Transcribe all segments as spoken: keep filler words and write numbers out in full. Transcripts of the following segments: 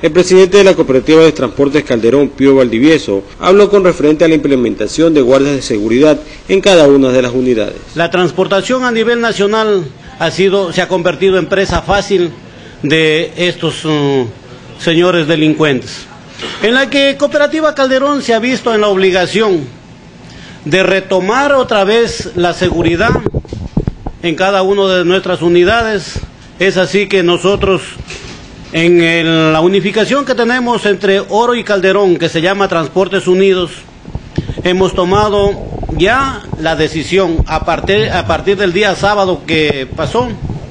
El presidente de la Cooperativa de Transportes Calderón, Pío Valdivieso, habló con referente a la implementación de guardias de seguridad en cada una de las unidades. La transportación a nivel nacional ha sido, se ha convertido en presa fácil de estos uh, señores delincuentes, en la que Cooperativa Calderón se ha visto en la obligación de retomar otra vez la seguridad en cada una de nuestras unidades. Es así que nosotros, en el, la unificación que tenemos entre Oro y Calderón, que se llama Transportes Unidos, hemos tomado ya la decisión, a partir, a partir del día sábado que pasó,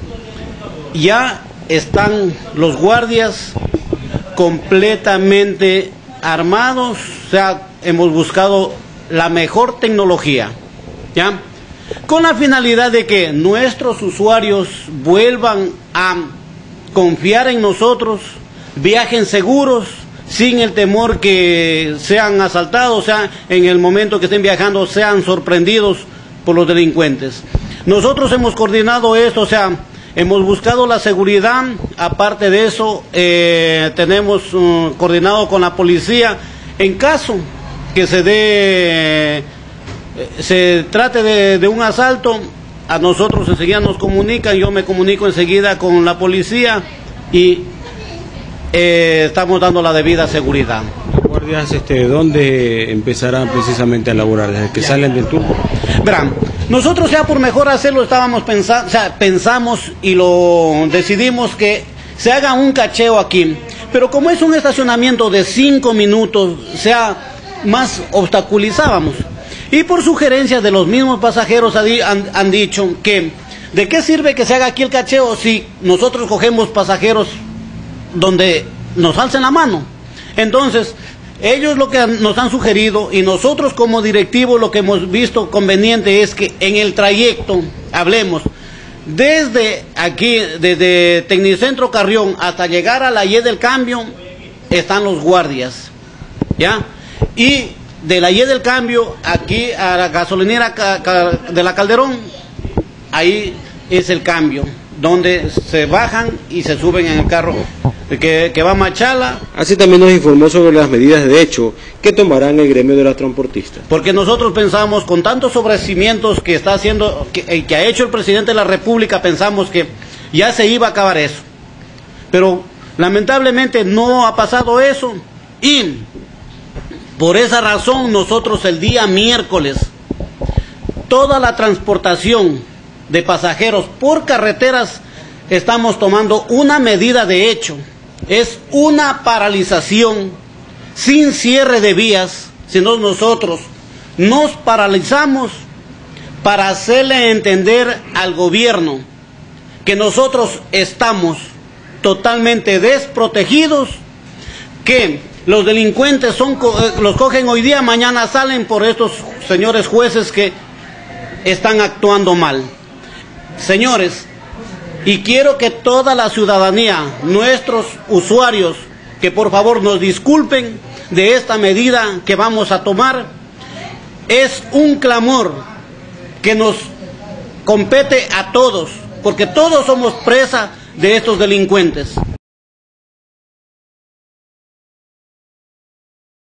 ya están los guardias completamente armados, o sea, hemos buscado la mejor tecnología, ¿ya? Con la finalidad de que nuestros usuarios vuelvan a confiar en nosotros, viajen seguros, sin el temor que sean asaltados, o sea, en el momento que estén viajando sean sorprendidos por los delincuentes. Nosotros hemos coordinado esto, o sea, hemos buscado la seguridad. Aparte de eso, eh, tenemos uh, coordinado con la policía, en caso que se dé, eh, se trate de, de un asalto, a nosotros enseguida nos comunican, yo me comunico enseguida con la policía y eh, estamos dando la debida seguridad. ¿Los guardias este, dónde empezarán precisamente a laborar? ¿Desde que salen del turno? Verán, nosotros ya por mejor hacerlo estábamos pensando, o sea, pensamos y lo decidimos que se haga un cacheo aquí, pero como es un estacionamiento de cinco minutos, o sea, más obstaculizábamos. Y por sugerencia de los mismos pasajeros han, han dicho que ¿de qué sirve que se haga aquí el cacheo si nosotros cogemos pasajeros donde nos alcen la mano? Entonces, ellos lo que nos han sugerido y nosotros como directivos lo que hemos visto conveniente es que en el trayecto, hablemos, desde aquí, desde Tecnicentro Carrión hasta llegar a la Y del Cambio, están los guardias, ¿ya? Y de la Y del Cambio, aquí a la gasolinera de la Calderón, ahí es el cambio, donde se bajan y se suben en el carro que, que va a Machala. Así también nos informó sobre las medidas de hecho que tomarán el gremio de los transportistas. Porque nosotros pensamos, con tantos ofrecimientos que está haciendo, que, que ha hecho el presidente de la República, pensamos que ya se iba a acabar eso. Pero lamentablemente no ha pasado eso y por esa razón nosotros el día miércoles, toda la transportación de pasajeros por carreteras, estamos tomando una medida de hecho, es una paralización sin cierre de vías, sino nosotros nos paralizamos para hacerle entender al gobierno que nosotros estamos totalmente desprotegidos, que los delincuentes son, los cogen hoy día, mañana salen por estos señores jueces que están actuando mal. Señores, y quiero que toda la ciudadanía, nuestros usuarios, que por favor nos disculpen de esta medida que vamos a tomar. Es un clamor que nos compete a todos, porque todos somos presa de estos delincuentes.